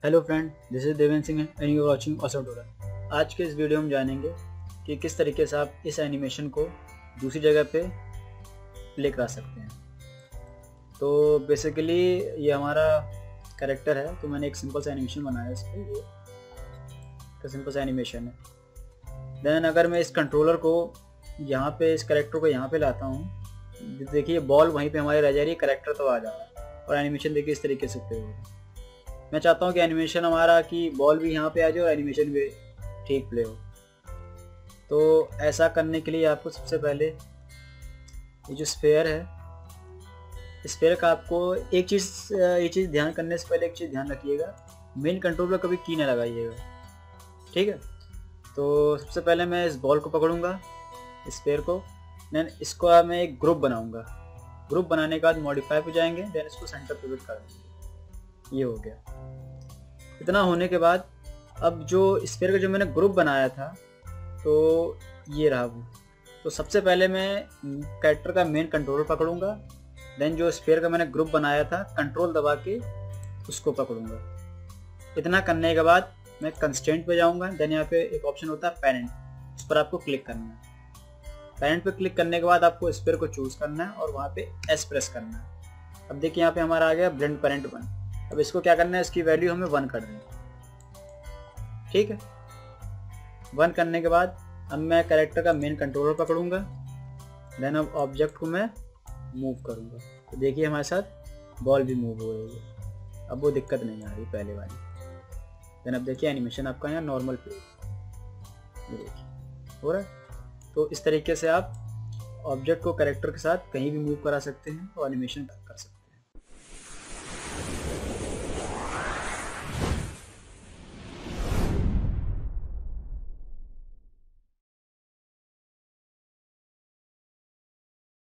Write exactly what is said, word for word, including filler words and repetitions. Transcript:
Hello friend, this is Devendra Singh and you are watching awesome tutorial. आज के इस video में जानेंगे कि किस तरीके से आप इस एनिमेशन को दूसरी जगह पे प्ले करा सकते हैं। तो बेसिकली ये हमारा कैरेक्टर है, तो मैंने एक सिंपल सा एनिमेशन बनाया है इस पर। ये तो सिंपल सा एनिमेशन है। देन अगर मैं इस कंट्रोलर को यहाँ पे, इस कैरेक्टर को यहाँ पे लाता हूँ, देखिए बॉल वहीं पे हमारी रह जा रही है, कैरेक्टर तो आ जा रहा है और एनिमेशन देखिए इस तरीके से प्ले हो रहा है। मैं चाहता हूँ कि एनिमेशन हमारा कि बॉल भी यहाँ पे आ जाए और एनिमेशन भी ठीक प्ले हो। तो ऐसा करने के लिए आपको सबसे पहले ये जो स्फेयर है, स्फेयर का आपको एक चीज़ ये चीज़ ध्यान करने से पहले एक चीज़ ध्यान रखिएगा, मेन कंट्रोल पर कभी की ना लगाइएगा, ठीक है। तो सबसे पहले मैं इस बॉल को पकड़ूंगा, स्फेयर को, देन इसको मैं एक ग्रुप बनाऊंगा। ग्रुप बनाने के बाद मॉडिफाई पे जाएंगे, देन इसको सेंटर पिवट कर देंगे। ये हो गया। इतना होने के बाद अब जो स्फीयर का जो मैंने ग्रुप बनाया था, तो ये रहा वो। तो सबसे पहले मैं कैरेक्टर का मेन कंट्रोलर पकड़ूंगा, देन जो स्फीयर का मैंने ग्रुप बनाया था कंट्रोल दबा के उसको पकड़ूंगा। इतना करने के बाद मैं कंस्ट्रेंट पे जाऊंगा, देन यहाँ पे एक ऑप्शन होता है पेरेंट, उस पर आपको क्लिक करना है। पेरेंट पे क्लिक करने के बाद आपको स्फीयर को चूज करना है और वहाँ पे एस प्रेस करना है। अब देखिए यहाँ पे हमारा आ गया ब्लेंड पेरेंट वन। अब इसको क्या करना है, इसकी वैल्यू हमें वन कर दें, ठीक है। वन करने के बाद अब मैं कैरेक्टर का मेन कंट्रोलर पकड़ूंगा, देन अब ऑब्जेक्ट को मैं मूव करूंगा। तो देखिए हमारे साथ बॉल भी मूव हो रही है, अब वो दिक्कत नहीं आ रही पहले वाली। देन अब देखिए एनिमेशन आपका यहाँ नॉर्मल प्ले, ये देखिए हो रहा है। तो इस तरीके से आप ऑब्जेक्ट को कैरेक्टर के साथ कहीं भी मूव करा सकते हैं और एनिमेशन कर सकते हैं।